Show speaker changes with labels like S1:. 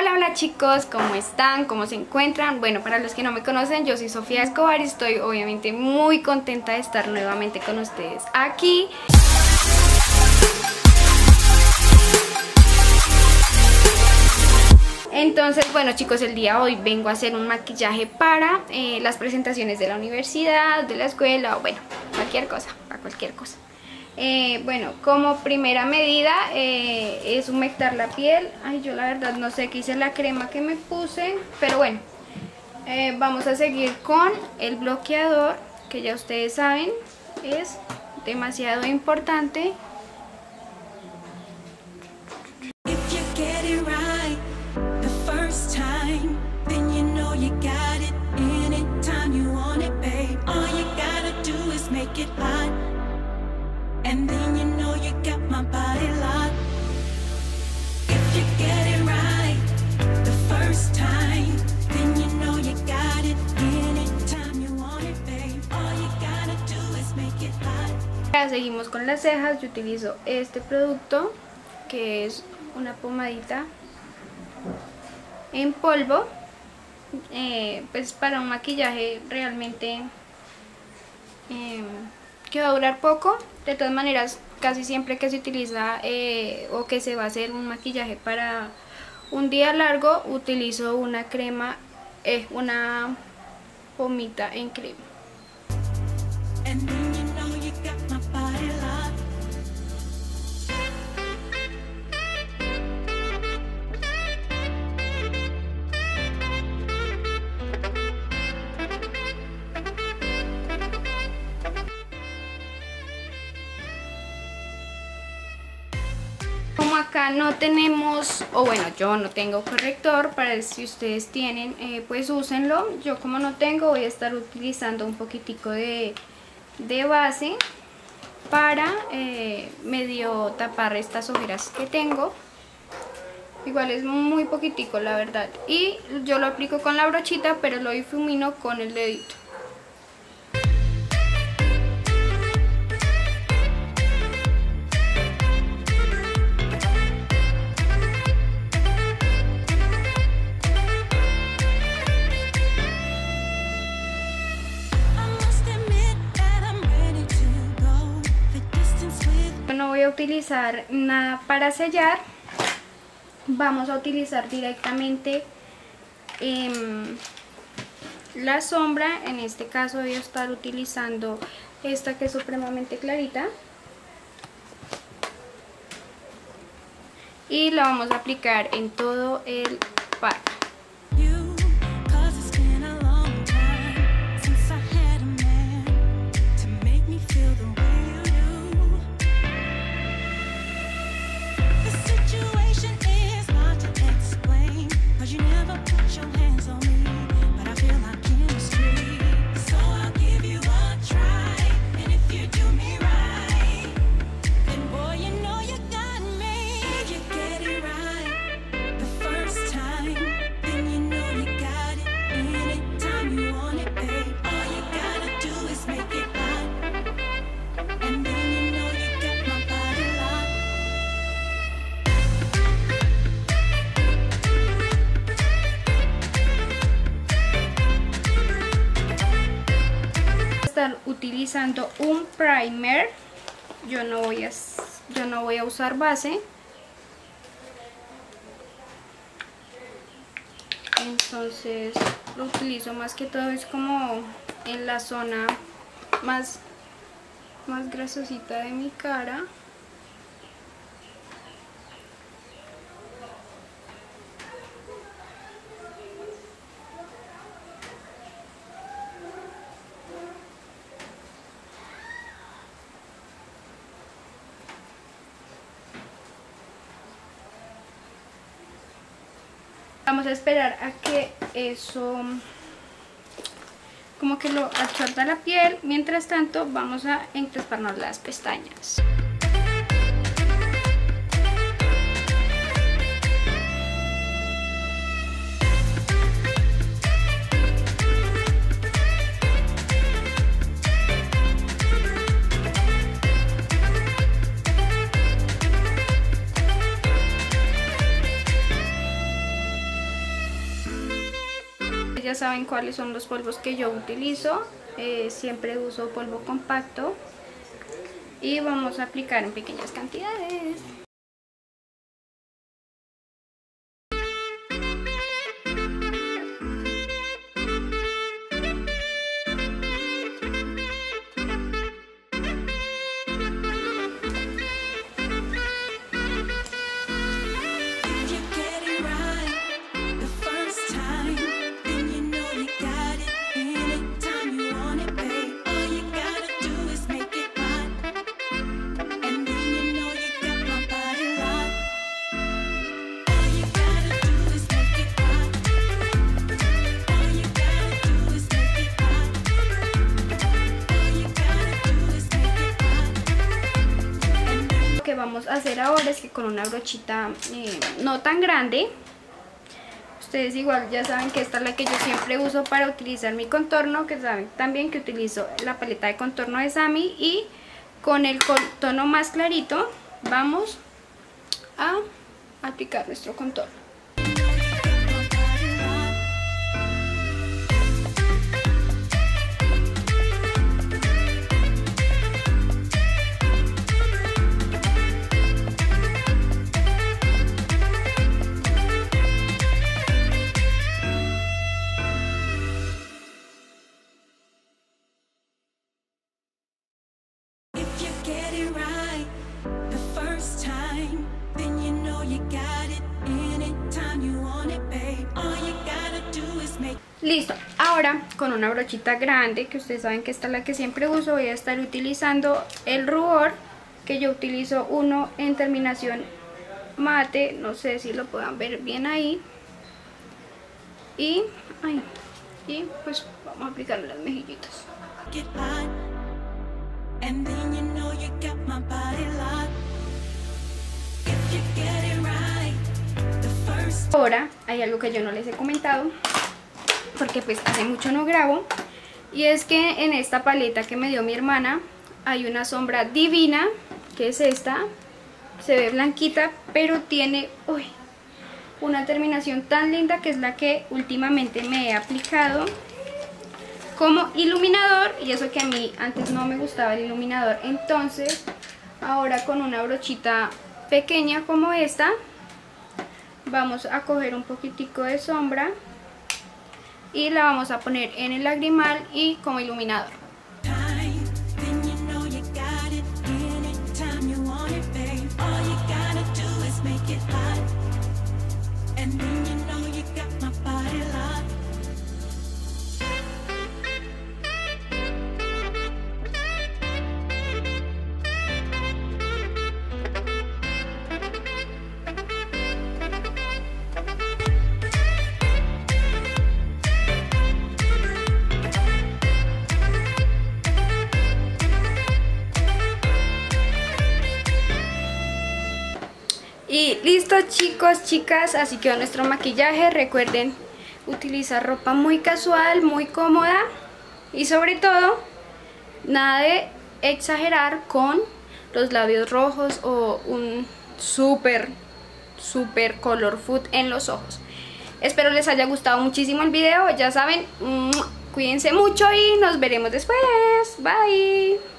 S1: Hola, hola chicos, ¿cómo están? ¿Cómo se encuentran? Bueno, para los que no me conocen, yo soy Sofía Escobar y estoy obviamente muy contenta de estar nuevamente con ustedes aquí. Entonces, bueno chicos, el día de hoy vengo a hacer un maquillaje para las presentaciones de la universidad, de la escuela, o bueno, cualquier cosa, para cualquier cosa. Bueno, como primera medida es humectar la piel. Ay, yo la verdad no sé qué hice la crema que me puse, pero bueno, vamos a seguir con el bloqueador, que ya ustedes saben, es demasiado importante.
S2: And then you know you got my body locked. If you get it right the first time, then you know you got it anytime you want it, babe. All you gotta do is make it hot.
S1: Ya seguimos con las cejas. Yo utilizo este producto que es una pomadita en polvo, pues para un maquillaje realmente que va a durar poco. De todas maneras, casi siempre que se utiliza o que se va a hacer un maquillaje para un día largo, utilizo una crema, una pomita en crema. Como acá no tenemos, o bueno, yo no tengo corrector, para si ustedes tienen, pues úsenlo. Yo como no tengo, voy a estar utilizando un poquitico de base para medio tapar estas ojeras que tengo. Igual es muy poquitico, la verdad. Y yo lo aplico con la brochita, pero lo difumino con el dedito. No voy a utilizar nada para sellar, vamos a utilizar directamente la sombra. En este caso voy a estar utilizando esta que es supremamente clarita y la vamos a aplicar en todo el párpado. Estar utilizando un primer. Yo no voy a usar base, entonces lo utilizo más que todo es como en la zona más grasosita de mi cara. Vamos a esperar a que eso como que lo absorba la piel. Mientras tanto vamos a encresparnos las pestañas. ustedes ya saben cuáles son los polvos que yo utilizo. Siempre uso polvo compacto. Y vamos a aplicar en pequeñas cantidades. Lo que vamos a hacer ahora es que con una brochita no tan grande, ustedes igual ya saben que esta es la que yo siempre uso para utilizar mi contorno, que saben también que utilizo la paleta de contorno de Sami, y con el tono más clarito vamos a aplicar nuestro contorno. Listo, ahora con una brochita grande, que ustedes saben que esta es la que siempre uso, voy a estar utilizando el rubor, que yo utilizo uno en terminación mate, no sé si lo puedan ver bien ahí, y pues vamos a aplicarle las mejillitas. Ahora hay algo que yo no les he comentado, porque pues hace mucho no grabo, y es que en esta paleta que me dio mi hermana hay una sombra divina, que es esta. Se ve blanquita, pero tiene una terminación tan linda, que es la que últimamente me he aplicado como iluminador, y eso que a mí antes no me gustaba el iluminador. Entonces ahora con una brochita pequeña como esta vamos a coger un poquitico de sombra y la vamos a poner en el lagrimal y como iluminador. Y listo, chicos, chicas, así quedó nuestro maquillaje. Recuerden utilizar ropa muy casual, muy cómoda, y sobre todo nada de exagerar con los labios rojos o un súper color food en los ojos. Espero les haya gustado muchísimo el video. Ya saben, cuídense mucho y nos veremos después. Bye.